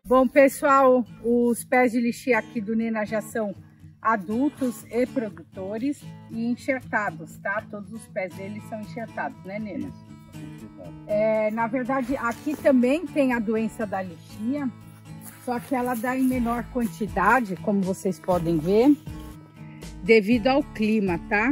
Bom, pessoal, os pés de lixia aqui do Nena já são adultos e produtores e enxertados, tá? Todos os pés deles são enxertados, né, Nena? Na verdade, aqui também tem a doença da lixia, só que ela dá em menor quantidade, como vocês podem ver, devido ao clima, tá?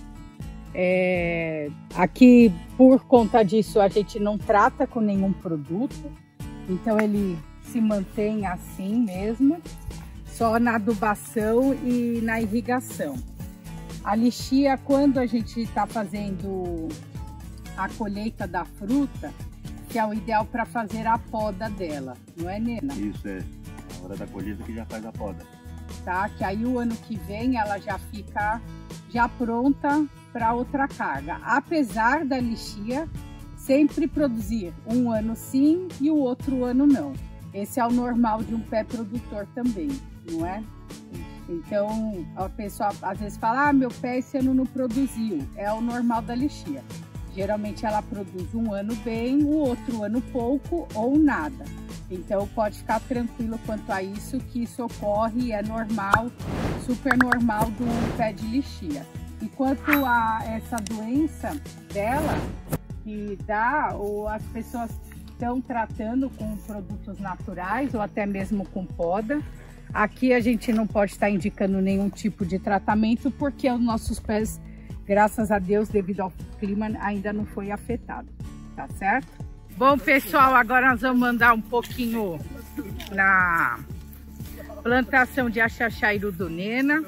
Aqui, por conta disso, a gente não trata com nenhum produto, então ele se mantém assim mesmo, só na adubação e na irrigação. A lixia, quando a gente está fazendo a colheita da fruta, que é o ideal para fazer a poda dela, não é, Nena? Isso, a hora da colheita que já faz a poda. Tá, que aí o ano que vem ela já fica pronta para outra carga. Apesar da lixia sempre produzir um ano sim e o outro ano não. Esse é o normal de um pé produtor também, não é? Então, a pessoa às vezes fala, meu pé esse ano não produziu. É o normal da lixia. Geralmente ela produz um ano bem, o outro ano pouco ou nada. Então, pode ficar tranquilo quanto a isso, que isso ocorre, é normal, super normal do pé de lixia. E quanto a essa doença dela, que dá, ou as pessoas estão tratando com produtos naturais ou até mesmo com poda. Aqui a gente não pode estar indicando nenhum tipo de tratamento porque os nossos pés, graças a Deus, devido ao clima, ainda não foi afetado, tá certo? Bom, pessoal, agora nós vamos andar um pouquinho na plantação de Axaxairu do Nena.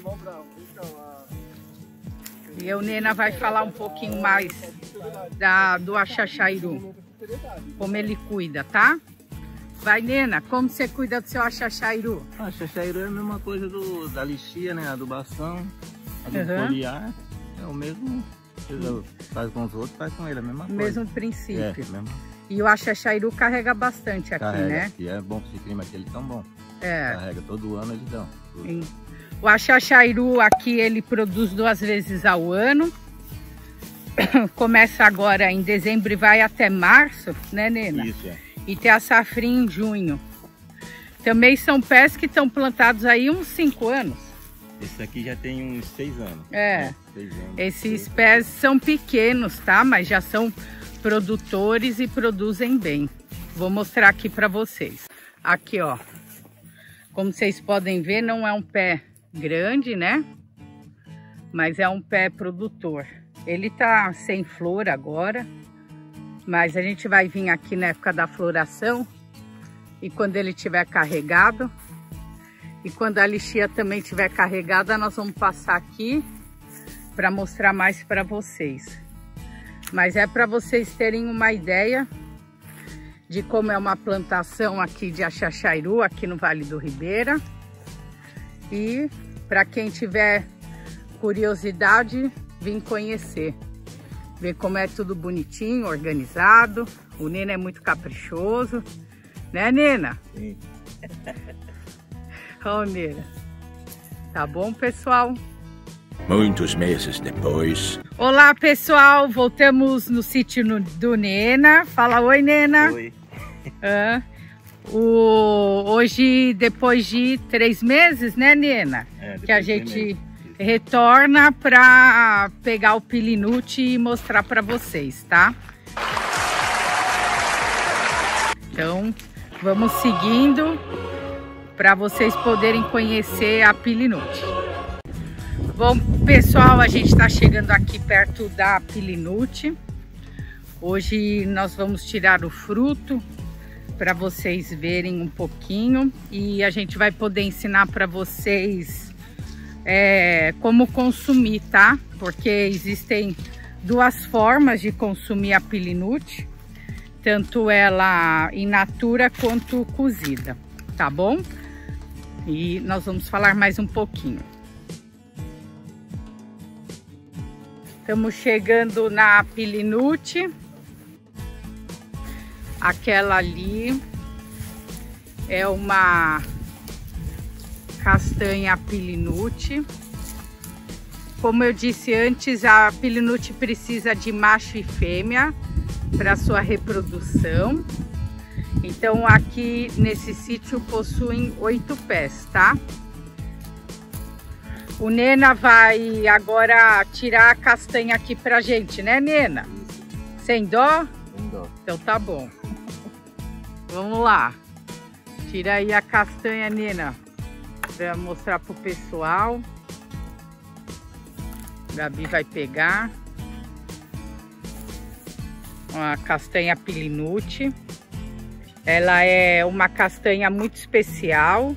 E o Nena vai falar um pouquinho mais do Axaxairu, como ele cuida, tá? Vai, Nena, como você cuida do seu Axaxairu? O Axaxairu é a mesma coisa da lixia, né? A adubação, foliar, é o mesmo. Faz com os outros, faz com ele, a mesma coisa. Mesmo princípio. Mesmo. E o Axaxairu carrega bastante aqui, né? E é bom esse clima aqui, eles tão bom. Carrega todo ano, eles dão. O Axaxairu aqui ele produz 2 vezes ao ano. Começa agora em dezembro e vai até março, né, Nena? Isso, E tem a safrinha em junho. Também são pés que estão plantados aí uns 5 anos. Esse aqui já tem uns 6 anos. 6 anos. Esses pés são pequenos, tá? Mas já são produtores e produzem bem. Vou mostrar aqui para vocês. Aqui, ó. Como vocês podem ver, não é um pé grande, né? Mas é um pé produtor. Ele tá sem flor agora, mas a gente vai vir aqui na época da floração e quando ele tiver carregado e quando a lixia também tiver carregada, nós vamos passar aqui para mostrar mais para vocês. Mas é para vocês terem uma ideia de como é uma plantação aqui de Axaxairu, aqui no Vale do Ribeira. E para quem tiver curiosidade, vim conhecer, ver como é tudo bonitinho, organizado. O Nena é muito caprichoso, né, Nena? Sim. Ó, Nena. Tá bom, pessoal? Muitos meses depois. Olá, pessoal, voltamos no sítio do Nena. Fala oi, Nena. Oi. Hoje, depois de 3 meses, né, Nena? Que a gente retorna para pegar o pilinute e mostrar para vocês, tá? Então, vamos seguindo para vocês poderem conhecer a pilinute. Bom, pessoal, a gente está chegando aqui perto da pilinute. Hoje nós vamos tirar o fruto para vocês verem um pouquinho e a gente vai poder ensinar para vocês como consumir, tá? Porque existem 2 formas de consumir a pilinute, tanto ela in natura quanto cozida, tá bom? E nós vamos falar mais um pouquinho. Estamos chegando na pilinute. Aquela ali é uma castanha pilinute. Como eu disse antes, a pilinute precisa de macho e fêmea para sua reprodução. Então aqui nesse sítio possuem 8 pés, tá? O Nena vai agora tirar a castanha aqui pra gente, né, Nena? Sem dó? Sem dó. Então tá bom. Vamos lá. Tira aí a castanha, Nena, pra mostrar pro pessoal. Gabi vai pegar. Uma castanha Pilinute. Ela é uma castanha muito especial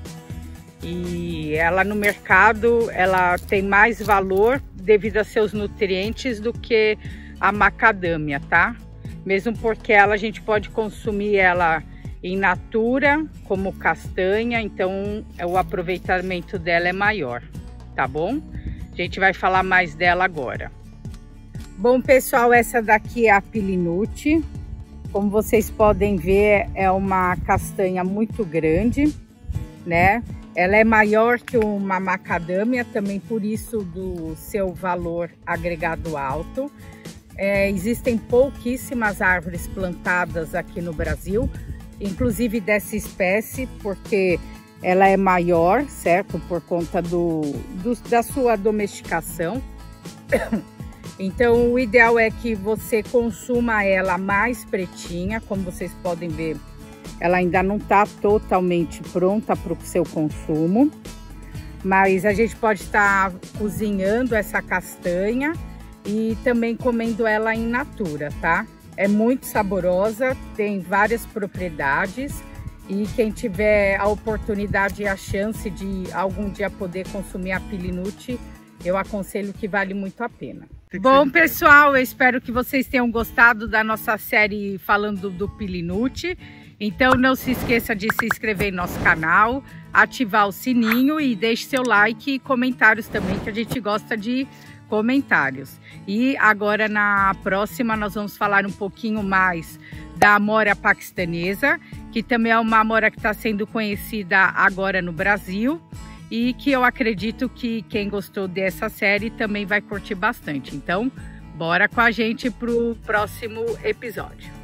e ela no mercado ela tem mais valor devido a seus nutrientes do que a macadâmia, tá? Mesmo porque a gente pode consumir ela in natura como castanha, então o aproveitamento dela é maior, tá bom? A gente vai falar mais dela agora. Bom, pessoal, essa daqui é a Pilinute. Como vocês podem ver, é uma castanha muito grande, né? Ela é maior que uma macadâmia, também por isso do seu valor agregado alto. Existem pouquíssimas árvores plantadas aqui no Brasil, inclusive dessa espécie, porque ela é maior, certo? Por conta da sua domesticação. Então o ideal é que você consuma ela mais pretinha. Como vocês podem ver, ela ainda não está totalmente pronta para o seu consumo, mas a gente pode estar cozinhando essa castanha e também comendo ela in natura, tá? É muito saborosa, tem várias propriedades e quem tiver a oportunidade e a chance de algum dia poder consumir a Pilinute, eu aconselho que vale muito a pena. Bom, pessoal, eu espero que vocês tenham gostado da nossa série falando do Pilinute. Então não se esqueça de se inscrever no nosso canal, ativar o sininho e deixe seu like e comentários também, que a gente gosta de comentários. E agora na próxima nós vamos falar um pouquinho mais da amora paquistanesa, que também é uma amora que está sendo conhecida agora no Brasil e que eu acredito que quem gostou dessa série também vai curtir bastante. Então, bora com a gente para o próximo episódio.